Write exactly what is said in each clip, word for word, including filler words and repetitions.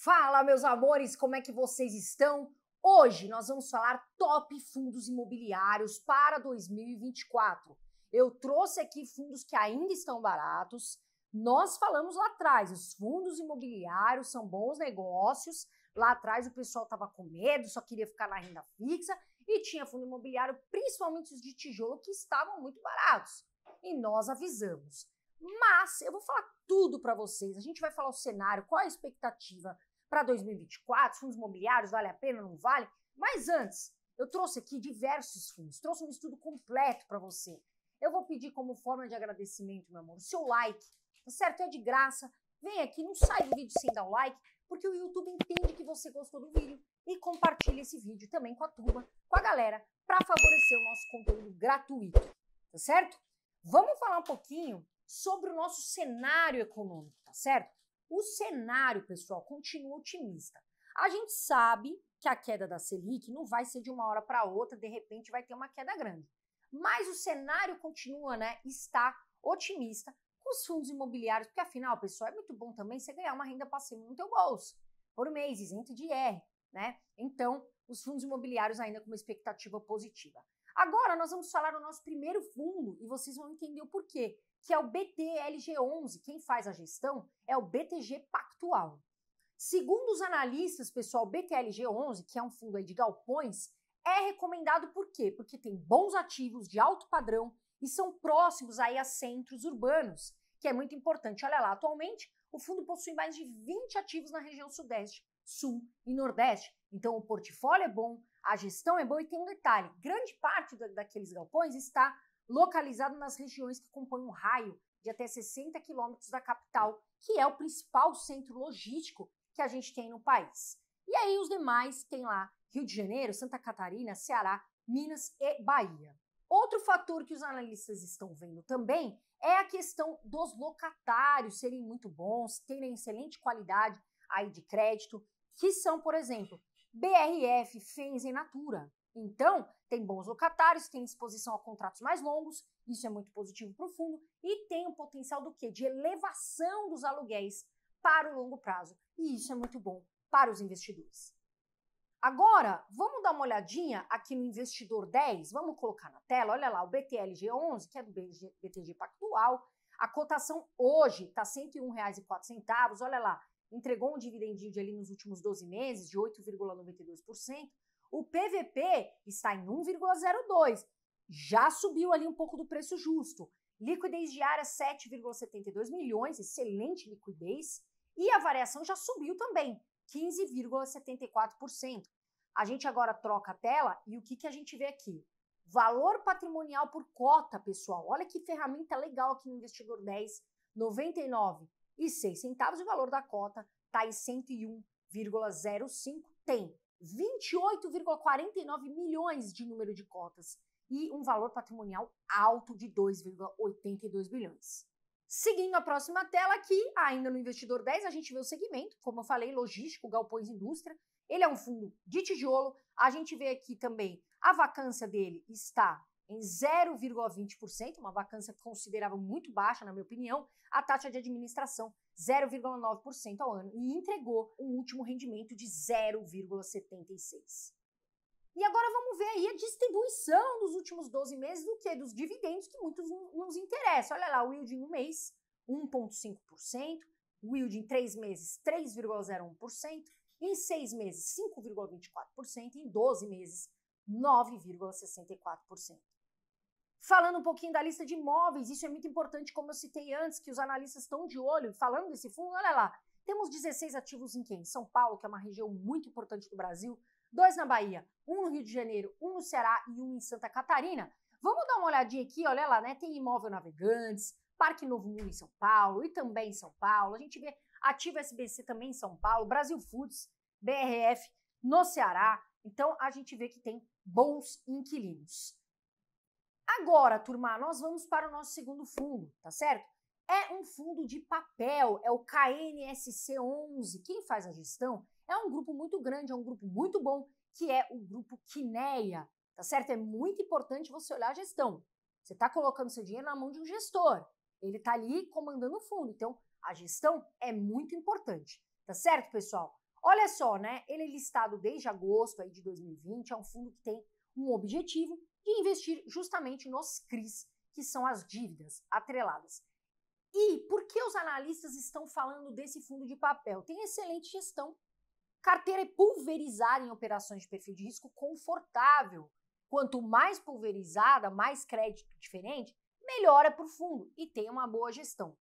Fala, meus amores, como é que vocês estão? Hoje nós vamos falar top fundos imobiliários para dois mil e vinte e quatro. Eu trouxe aqui fundos que ainda estão baratos. Nós falamos lá atrás, os fundos imobiliários são bons negócios. Lá atrás o pessoal estava com medo, só queria ficar na renda fixa e tinha fundo imobiliário, principalmente os de tijolo, que estavam muito baratos. E nós avisamos. Mas eu vou falar tudo para vocês. A gente vai falar o cenário, qual é a expectativa para dois mil e vinte e quatro, fundos imobiliários, vale a pena, não vale? Mas antes, eu trouxe aqui diversos fundos, trouxe um estudo completo para você. Eu vou pedir como forma de agradecimento, meu amor, o seu like, tá certo? É de graça. Vem aqui, não sai do vídeo sem dar o like, porque o YouTube entende que você gostou do vídeo e compartilha esse vídeo também com a turma, com a galera, para favorecer o nosso conteúdo gratuito, tá certo? Vamos falar um pouquinho sobre o nosso cenário econômico, tá certo? O cenário, pessoal, continua otimista. A gente sabe que a queda da Selic não vai ser de uma hora para outra, de repente vai ter uma queda grande. Mas o cenário continua, né, está otimista com os fundos imobiliários, porque afinal, pessoal, é muito bom também você ganhar uma renda passiva no teu bolso, por mês, isento de I R, né? Então, os fundos imobiliários ainda com uma expectativa positiva. Agora, nós vamos falar do nosso primeiro fundo e vocês vão entender o porquê, que é o B T L G onze. Quem faz a gestão é o B T G Pactual. Segundo os analistas, pessoal, o B T L G onze, que é um fundo aí de galpões, é recomendado por quê? Porque tem bons ativos de alto padrão e são próximos aí a centros urbanos, que é muito importante. Olha lá, atualmente o fundo possui mais de vinte ativos na região sudeste, sul e nordeste. Então o portfólio é bom, a gestão é boa e tem um detalhe, grande parte da, daqueles galpões está localizado nas regiões que compõem um raio de até sessenta quilômetros da capital, que é o principal centro logístico que a gente tem no país. E aí os demais tem lá Rio de Janeiro, Santa Catarina, Ceará, Minas e Bahia. Outro fator que os analistas estão vendo também é a questão dos locatários serem muito bons, terem excelente qualidade aí de crédito, que são, por exemplo, B R F, Fens e Natura. Então, tem bons locatários, tem exposição a contratos mais longos, isso é muito positivo para o fundo, e tem o potencial do quê? De elevação dos aluguéis para o longo prazo, e isso é muito bom para os investidores. Agora, vamos dar uma olhadinha aqui no Investidor dez, vamos colocar na tela, olha lá, o B T L G onze, que é do B T G Pactual, a cotação hoje está cento e um reais e quatro centavos, olha lá, entregou um dividend yield ali nos últimos doze meses de oito vírgula noventa e dois por cento, o P V P está em um vírgula zero dois, já subiu ali um pouco do preço justo. Liquidez diária sete vírgula setenta e dois milhões, excelente liquidez. E a variação já subiu também, quinze vírgula setenta e quatro por cento. A gente agora troca a tela e o que, que a gente vê aqui? Valor patrimonial por cota, pessoal. Olha que ferramenta legal aqui no Investidor dez, noventa e nove reais e seis centavos. E o valor da cota está em cento e um vírgula zero cinco. Tem vinte e oito vírgula quarenta e nove milhões de número de cotas e um valor patrimonial alto de dois vírgula oitenta e dois bilhões. Seguindo a próxima tela aqui, ainda no Investidor dez, a gente vê o segmento, como eu falei, logístico, galpões, indústria. Ele é um fundo de tijolo. A gente vê aqui também a vacância dele está em zero vírgula vinte por cento, uma vacância considerável muito baixa, na minha opinião. A taxa de administração, zero vírgula nove por cento ao ano, e entregou um último rendimento de zero vírgula setenta e seis por cento. E agora vamos ver aí a distribuição dos últimos doze meses do que? Dos dividendos, que muitos nos interessam. Olha lá, o yield em um mês, um vírgula cinco por cento, o yield em três meses, três vírgula zero um por cento, em seis meses, cinco vírgula vinte e quatro por cento, em doze meses, nove vírgula sessenta e quatro por cento. Falando um pouquinho da lista de imóveis, isso é muito importante, como eu citei antes, que os analistas estão de olho, falando desse fundo, olha lá, temos dezesseis ativos em quem? São Paulo, que é uma região muito importante do Brasil, dois na Bahia, um no Rio de Janeiro, um no Ceará e um em Santa Catarina. Vamos dar uma olhadinha aqui, olha lá, né? Tem Imóvel Navegantes, Parque Novo Mundo em São Paulo e também em São Paulo. A gente vê Ativo S B C também em São Paulo, Brasil Foods, B R F no Ceará. Então, a gente vê que tem bons inquilinos. Agora, turma, nós vamos para o nosso segundo fundo, tá certo? É um fundo de papel, é o K N S C onze. Quem faz a gestão é um grupo muito grande, é um grupo muito bom, que é o grupo Quineia, tá certo? É muito importante você olhar a gestão. Você está colocando seu dinheiro na mão de um gestor. Ele está ali comandando o fundo. Então, a gestão é muito importante, tá certo, pessoal? Olha só, né? Ele é listado desde agosto aí de dois mil e vinte, é um fundo que tem um objetivo de investir justamente nos C R Is, que são as dívidas atreladas. E por que os analistas estão falando desse fundo de papel? Tem excelente gestão, carteira é pulverizada em operações de perfil de risco confortável. Quanto mais pulverizada, mais crédito diferente, melhor é para o fundo e tem uma boa gestão.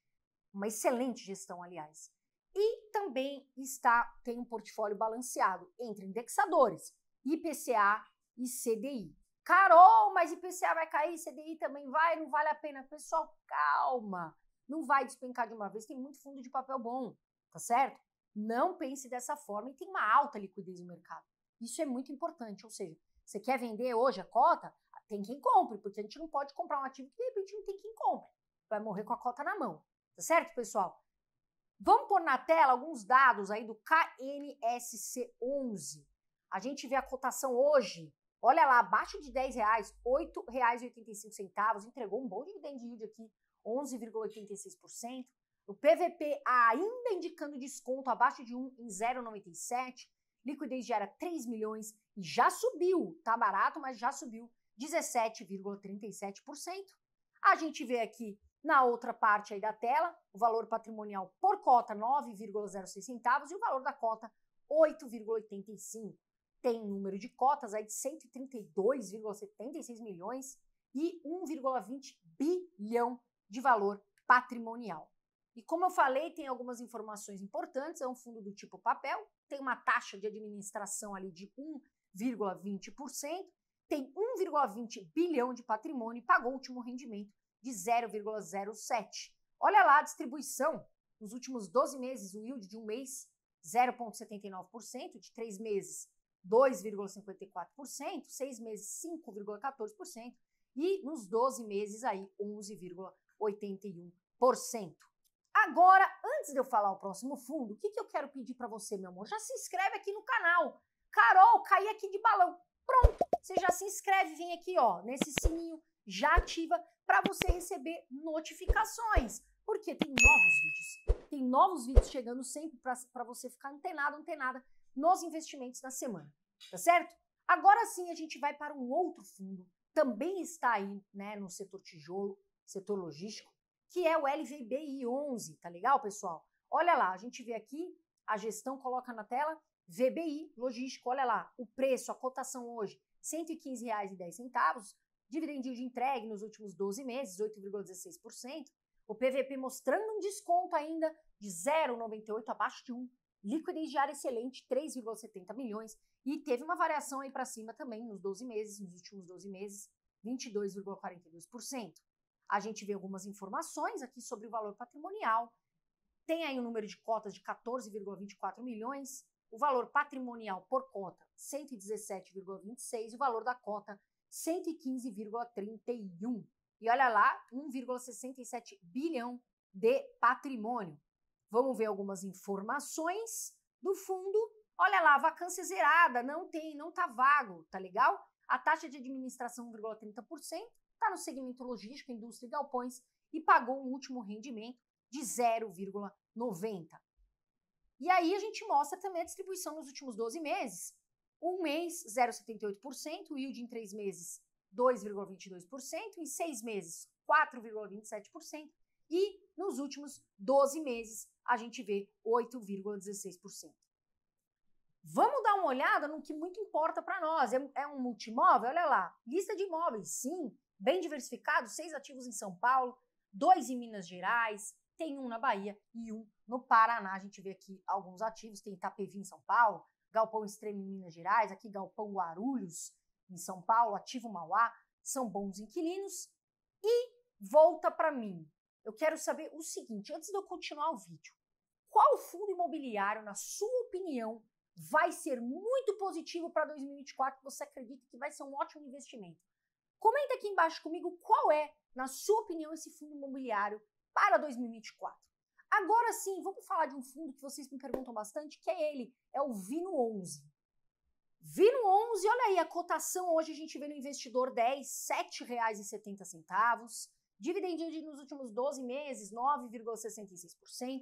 Uma excelente gestão, aliás. E também está, tem um portfólio balanceado entre indexadores, I P C A e C D I. Carol, mas I P C A vai cair, C D I também vai, não vale a pena. Pessoal, calma, não vai despencar de uma vez, tem muito fundo de papel bom, tá certo? Não pense dessa forma e tem uma alta liquidez no mercado. Isso é muito importante, ou seja, você quer vender hoje a cota, tem quem compre, porque a gente não pode comprar um ativo que de repente não tem quem compre. Vai morrer com a cota na mão, tá certo, pessoal? Vamos pôr na tela alguns dados aí do K N S C onze. A gente vê a cotação hoje, olha lá, abaixo de dez reais, oito reais e oitenta e cinco centavos, entregou um bom dividend yield aqui, onze vírgula oitenta e seis por cento. O P V P ainda indicando desconto abaixo de um em zero vírgula noventa e sete. Liquidez gera três milhões e já subiu, tá barato, mas já subiu dezessete vírgula trinta e sete por cento. A gente vê aqui na outra parte aí da tela, o valor patrimonial por cota nove vírgula zero seis centavos e o valor da cota oito vírgula oitenta e cinco. Tem um número de cotas aí de cento e trinta e dois vírgula setenta e seis milhões e um vírgula vinte bilhão de valor patrimonial. E como eu falei, tem algumas informações importantes, é um fundo do tipo papel, tem uma taxa de administração ali de um vírgula vinte por cento, tem um vírgula vinte bilhão de patrimônio e pagou o último rendimento de zero vírgula zero sete. Olha lá a distribuição, nos últimos doze meses, o yield de um mês, zero vírgula setenta e nove por cento, de três meses, dois vírgula cinquenta e quatro por cento, seis meses, cinco vírgula quatorze por cento e nos doze meses aí, onze vírgula oitenta e um por cento. Agora, antes de eu falar o próximo fundo, o que, que eu quero pedir para você, meu amor? Já se inscreve aqui no canal. Carol, caí aqui de balão. Pronto, você já se inscreve, vem aqui, ó, nesse sininho, já ativa para você receber notificações, porque tem novos vídeos. Tem novos vídeos chegando sempre para você ficar antenado, antenada nos investimentos da semana, tá certo? Agora sim a gente vai para um outro fundo, também está aí, né, no setor tijolo, setor logístico, que é o L V B I onze, tá legal, pessoal? Olha lá, a gente vê aqui, a gestão coloca na tela, V B I, logístico, olha lá, o preço, a cotação hoje, cento e quinze reais e dez centavos, dividend yield entregue nos últimos doze meses, oito vírgula dezesseis por cento, o P V P mostrando um desconto ainda de zero vírgula noventa e oito, abaixo de um, liquidez diária excelente, três vírgula setenta milhões, e teve uma variação aí para cima também nos doze meses, nos últimos doze meses, vinte e dois vírgula quarenta e dois por cento. A gente vê algumas informações aqui sobre o valor patrimonial, tem aí um número de cotas de quatorze vírgula vinte e quatro milhões, o valor patrimonial por cota cento e dezessete vírgula vinte e seis, e o valor da cota cento e quinze vírgula trinta e um. E olha lá, um vírgula sessenta e sete bilhão de patrimônio. Vamos ver algumas informações do fundo. Olha lá, vacância zerada, não tem, não tá vago, tá legal? A taxa de administração um vírgula trinta por cento, está no segmento logístico, indústria e galpões e pagou um último rendimento de zero vírgula noventa. E aí a gente mostra também a distribuição nos últimos doze meses. Um mês, zero vírgula setenta e oito por cento, yield em três meses, dois vírgula vinte e dois por cento, em seis meses, quatro vírgula vinte e sete por cento e nos últimos doze meses a gente vê oito vírgula dezesseis por cento. Vamos dar uma olhada no que muito importa para nós. É, é um multimóvel? Olha lá, lista de imóveis, sim, bem diversificado, seis ativos em São Paulo, dois em Minas Gerais, tem um na Bahia e um no Paraná. A gente vê aqui alguns ativos, tem Itapevi em São Paulo, Galpão Extremo em Minas Gerais, aqui Galpão Guarulhos em São Paulo, Ativo Mauá, são bons inquilinos. E volta para mim. Eu quero saber o seguinte, antes de eu continuar o vídeo, qual fundo imobiliário, na sua opinião, vai ser muito positivo para dois mil e vinte e quatro, que você acredita que vai ser um ótimo investimento? Comenta aqui embaixo comigo qual é, na sua opinião, esse fundo imobiliário para dois mil e vinte e quatro. Agora sim, vamos falar de um fundo que vocês me perguntam bastante, que é ele, é o Vino onze. Vino onze, olha aí, a cotação hoje a gente vê no Investidor dez, sete reais e setenta centavos, dividend yield nos últimos doze meses, nove vírgula sessenta e seis por cento,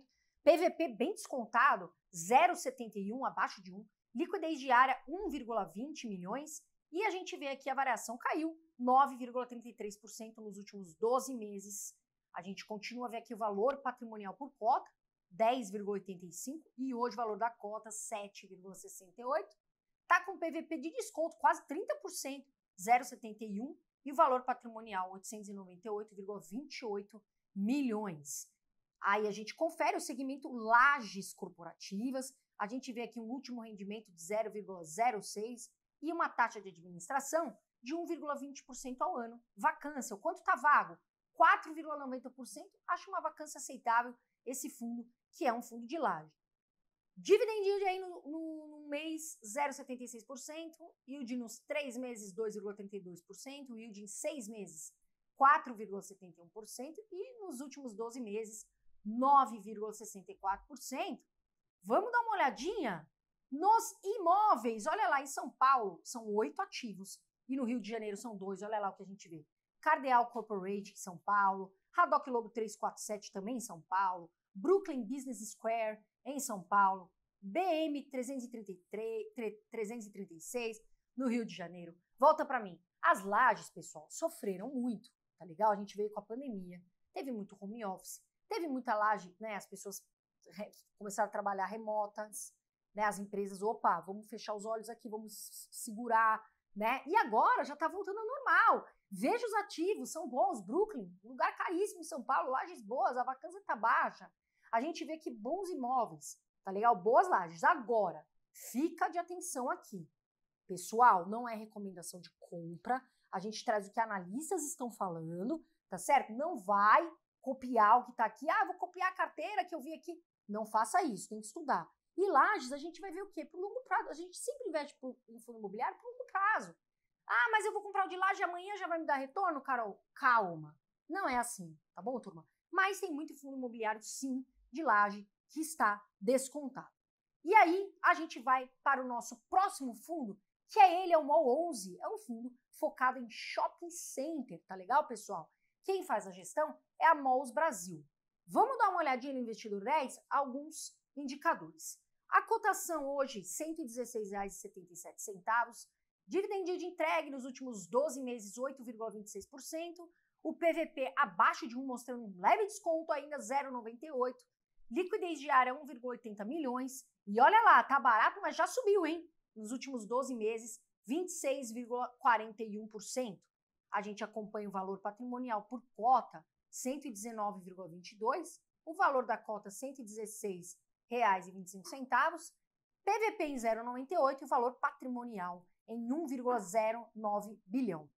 P V P bem descontado, zero vírgula setenta e um, abaixo de um. Liquidez diária, um vírgula vinte milhões. E a gente vê aqui a variação caiu, nove vírgula trinta e três por cento nos últimos doze meses. A gente continua a ver aqui o valor patrimonial por cota, dez vírgula oitenta e cinco, e hoje o valor da cota, sete vírgula sessenta e oito. Está com P V P de desconto, quase trinta por cento, zero vírgula setenta e um, e o valor patrimonial, oitocentos e noventa e oito vírgula vinte e oito milhões. Aí a gente confere o segmento lajes corporativas, a gente vê aqui um último rendimento de zero vírgula zero seis e uma taxa de administração de um vírgula vinte por cento ao ano. Vacância, o quanto está vago? quatro vírgula noventa por cento, acho uma vacância aceitável esse fundo, que é um fundo de laje. Dividend yield aí no, no, no mês zero vírgula setenta e seis por cento, yield nos três meses dois vírgula trinta e dois por cento, yield em seis meses quatro vírgula setenta e um por cento e nos últimos doze meses nove vírgula sessenta e quatro por cento. Vamos dar uma olhadinha nos imóveis. Olha lá, em São Paulo são oito ativos e no Rio de Janeiro são dois. Olha lá o que a gente vê. Cardeal Corporate em São Paulo, Haddock Lobo trezentos e quarenta e sete também em São Paulo, Brooklyn Business Square em São Paulo, B M trezentos e trinta e três, trezentos e trinta e seis no Rio de Janeiro. Volta para mim. As lajes, pessoal, sofreram muito, tá legal? A gente veio com a pandemia, teve muito home office, teve muita laje, né? As pessoas começaram a trabalhar remotas, né? As empresas, opa, vamos fechar os olhos aqui, vamos segurar, né? E agora já tá voltando ao normal. Veja os ativos, são bons. Brooklyn, lugar caríssimo em São Paulo, lajes boas, a vacância tá baixa. A gente vê que bons imóveis, tá legal? Boas lajes. Agora, fica de atenção aqui. Pessoal, não é recomendação de compra. A gente traz o que analistas estão falando, tá certo? Não vai copiar o que tá aqui. Ah, vou copiar a carteira que eu vi aqui. Não faça isso, tem que estudar. E lajes, a gente vai ver o quê? Por longo prazo. A gente sempre investe em fundo imobiliário por longo prazo. Ah, mas eu vou comprar o de laje amanhã já vai me dar retorno, Carol? Calma. Não é assim, tá bom, turma? Mas tem muito fundo imobiliário, sim, de laje que está descontado. E aí, a gente vai para o nosso próximo fundo, que é ele, é o MOL onze. É um fundo focado em shopping center, tá legal, pessoal? Quem faz a gestão é a Malls Brasil. Vamos dar uma olhadinha no Investidor dez? Alguns indicadores. A cotação hoje, cento e dezesseis reais e setenta e sete centavos. Dividend yield entregue nos últimos doze meses, oito vírgula vinte e seis por cento. O P V P abaixo de um, mostrando um leve desconto ainda, zero vírgula noventa e oito. Liquidez diária, um vírgula oitenta milhões. E olha lá, tá barato, mas já subiu, hein? Nos últimos doze meses, vinte e seis vírgula quarenta e um por cento. A gente acompanha o valor patrimonial por cota, cento e dezenove vírgula vinte e dois. O valor da cota, cento e dezesseis reais e vinte e cinco centavos. P V P em zero vírgula noventa e oito e o valor patrimonial em um vírgula zero nove bilhão.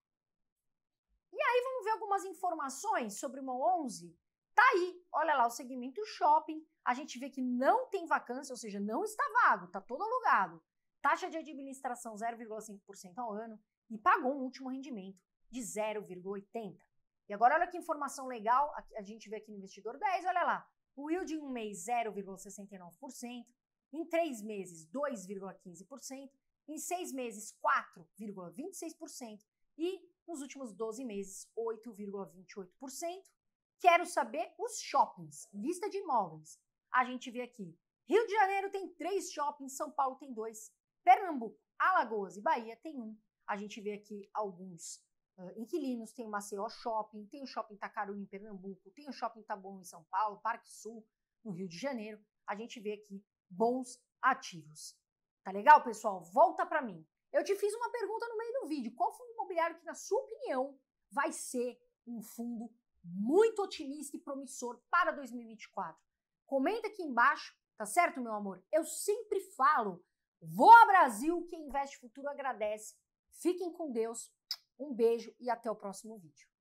E aí vamos ver algumas informações sobre o MOL onze. Tá aí, olha lá o segmento shopping, a gente vê que não tem vacância, ou seja, não está vago, tá todo alugado. Taxa de administração zero vírgula cinco por cento ao ano e pagou um último rendimento de zero vírgula oitenta por cento. E agora olha que informação legal, a gente vê aqui no Investidor dez, olha lá, o yield em um mês zero vírgula sessenta e nove por cento, em três meses dois vírgula quinze por cento, em seis meses quatro vírgula vinte e seis por cento e nos últimos doze meses oito vírgula vinte e oito por cento. Quero saber os shoppings, lista de imóveis. A gente vê aqui, Rio de Janeiro tem três shoppings, São Paulo tem dois, Pernambuco, Alagoas e Bahia tem um. A gente vê aqui alguns uh, inquilinos, tem o Maceió Shopping, tem o Shopping Tacaruna em Pernambuco, tem o Shopping Taboão em São Paulo, Parque Sul no Rio de Janeiro. A gente vê aqui bons ativos. Tá legal, pessoal? Volta para mim. Eu te fiz uma pergunta no meio do vídeo. Qual fundo imobiliário que, na sua opinião, vai ser um fundo muito otimista e promissor para dois mil e vinte e quatro? Comenta aqui embaixo, tá certo, meu amor? Eu sempre falo, voa Brasil, quem investe futuro agradece. Fiquem com Deus, um beijo e até o próximo vídeo.